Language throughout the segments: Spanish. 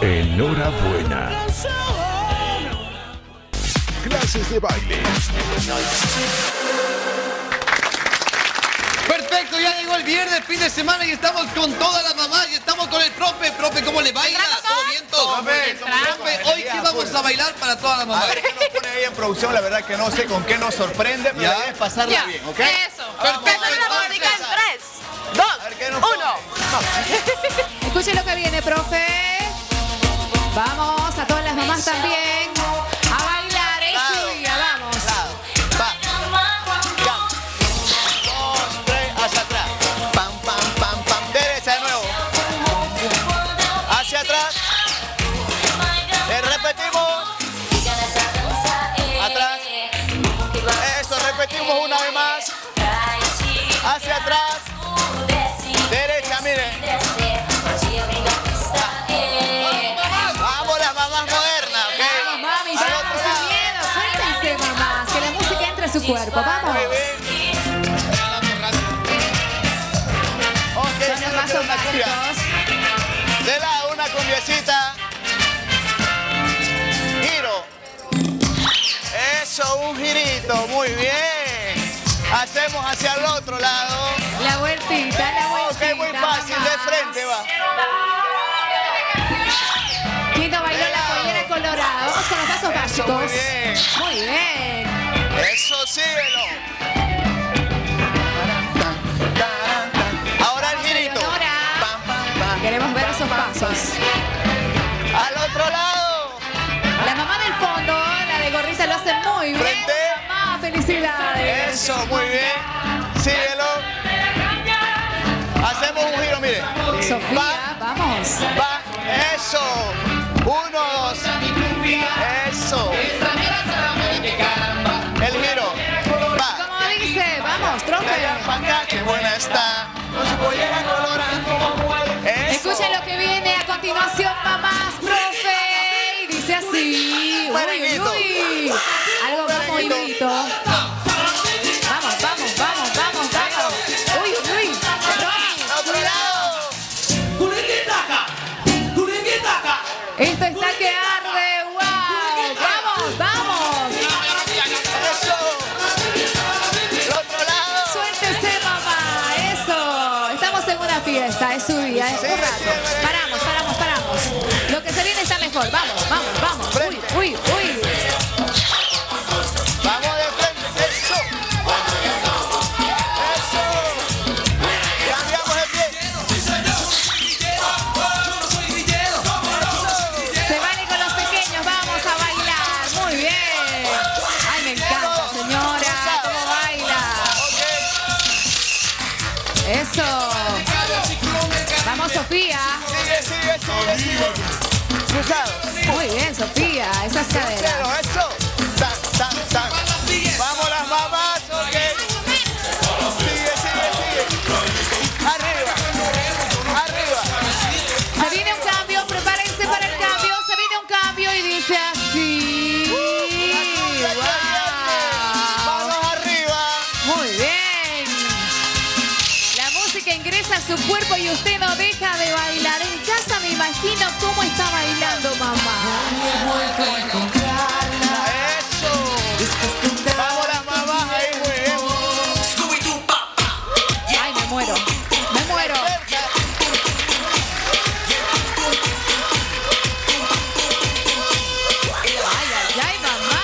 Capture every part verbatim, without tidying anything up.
Enhorabuena. Clases de baile. Perfecto, ya llegó el viernes, fin de semana y estamos con todas las mamás y estamos con el profe. Profe, ¿cómo le baila? ¿Todo bien? ¿Todo bien? Profe, hoy qué vamos a bailar para todas las mamás. A ver qué nos pone ahí en producción, la verdad que no sé con qué nos sorprende, pero ya es pasarla ya. bien, ¿ok? Eso. Vamos, Empezamos la música en tres, dos, uno. Escuchen lo que viene, profe. Vamos, a todas las mamás también. A bailar, eso y ya vamos. Va. Dos, tres, hacia atrás. Pam, pam, pam, pam. Derecha de nuevo. Hacia atrás. Le repetimos. Atrás. Eso, repetimos una vez más. Hacia atrás. Derecha, miren. Vamos las mamás modernas, ¿ok? Vamos, mami, vamos, sin miedo. Suéltense, mamás. Que la música entre a su cuerpo. Vamos. Muy bien. Ok, Son los pasos una cumbia. básicos. De lado, una cumbiecita. Giro. Eso, un girito. Muy bien. Hacemos hacia el otro lado. La vueltita, la vueltita. Ok, muy fácil. De frente va. Quinto bailó la pollera colorada. Vamos con los pasos Eso, básicos. muy bien. Muy bien. Eso, síguelo. Ahora el girito. Leonora. Pam, pam, pam. Queremos ver esos pasos. Al otro lado. La mamá del fondo, la de gorrita, lo hace muy bien. Frente. Mamá, felicidades. Eso, muy bien. Síguelo. Hacemos un giro, mire. Sofía, vamos. Va. Eso. Uno, dos. Eso. El giro. Va. Como dice, vamos, De allá trofe. para acá, qué buena está. Con su pollera colorada. Eso. Escuchen lo que viene a continuación, mamás, profe. Y dice así. Uy, uy, uy. Algo más movidito. Vamos, vamos, vamos, vamos, vamos. Uy, uy, uy. Ronnie. Otro lado. Esto está que arde. ¡Wow! ¡Vamos, vamos! Eso. El otro lado. Suéltese, mamá. Eso. Estamos en una fiesta. Es su día. Es un rato. Paramos, paramos, paramos. Lo que se viene está mejor. Vamos, vamos, vamos. Uy, uy, uy. Vamos de frente. Eso. Eso. Cambiamos el pie. Se vale con los pequeños. Vamos a bailar. Muy bien. Ay, me encanta, señora. ¿Cómo baila? Eso. Vamos, Sofía. Sigue, sigue, sigue, sigue. Cruzado. Muy bien, Sofía. Esas caderas. Cero, eso. Tan, tan, tan. Vamos las mamás, ok. Sigue, sigue, sigue. Arriba. Arriba. Se viene un cambio, prepárense para el cambio. Se viene un cambio y dice así. ¡Wow! Manos arriba. Muy bien. La música ingresa a su cuerpo y usted no deja de bailar. En casa me imagino cómo está bailando mamá. Eso. Vamos las mamás ahí, muy bien. Ay, me muero. Me muero. Ay, ay, ay, mamá.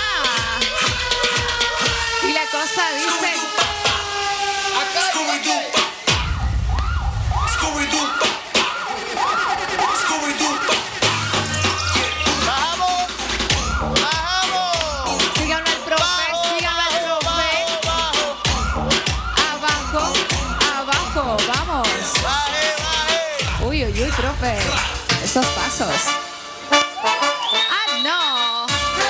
Y la cosa dice... Bajamos. Bajamos. Síganlo al profe, síganlo al profe. Bajo, bajo. Abajo, abajo, vamos. Baje, baje. Uy, uy, uy, profe. Esos pasos. ¡Ah, no!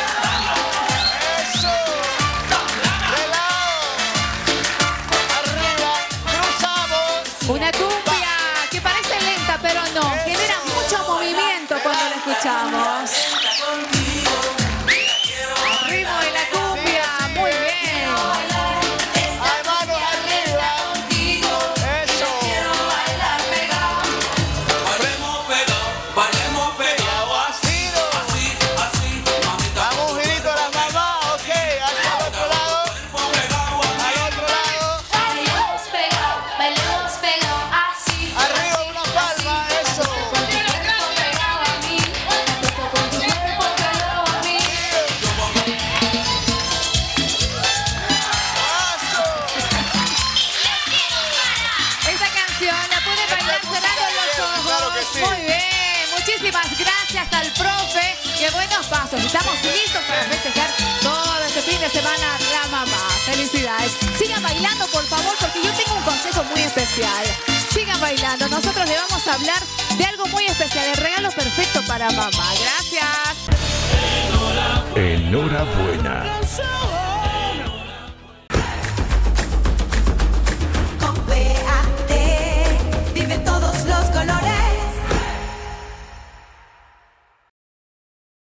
Eso. De lado. Arriba. Cruzamos. Una cumbia que parece lenta, pero no. Genera mucho movimiento cuando la escuchamos. Al ritmo de la cumbia. Muy bien. Hay manos arriba. Eso. Bailemos pegado, bailemos pegado. bien. Muchísimas gracias al profe. Qué buenos pasos. Estamos listos para festejar todo este fin de semana la mamá. Felicidades. Sigan bailando, por favor, porque yo tengo un consejo muy especial. Sigan bailando. Nosotros le vamos a hablar de algo muy especial, el regalo perfecto para mamá. Gracias. Enhorabuena.